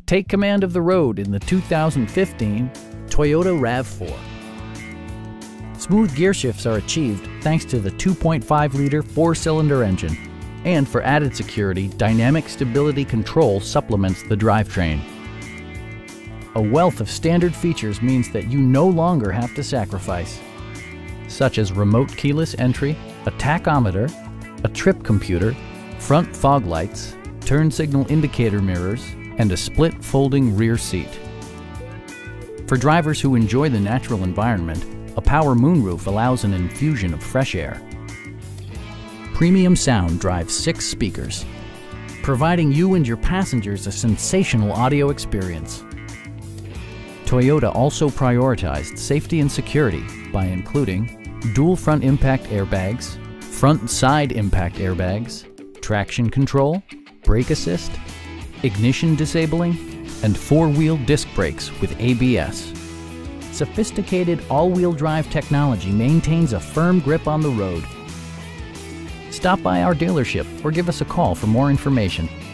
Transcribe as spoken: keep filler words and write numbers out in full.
Take command of the road in the two thousand fifteen Toyota RAV four. Smooth gear shifts are achieved thanks to the two point five liter four-cylinder engine. And for added security, dynamic stability control supplements the drivetrain. A wealth of standard features means that you no longer have to sacrifice, such as remote keyless entry, a tachometer, a trip computer, front fog lights, turn signal indicator mirrors, and a split folding rear seat. For drivers who enjoy the natural environment, a power moonroof allows an infusion of fresh air. Premium sound drives six speakers, providing you and your passengers a sensational audio experience. Toyota also prioritized safety and security by including dual front impact airbags, front and side impact airbags, traction control, brake assist, ignition disabling, and four-wheel disc brakes with A B S. Sophisticated all-wheel drive technology maintains a firm grip on the road. Stop by our dealership or give us a call for more information.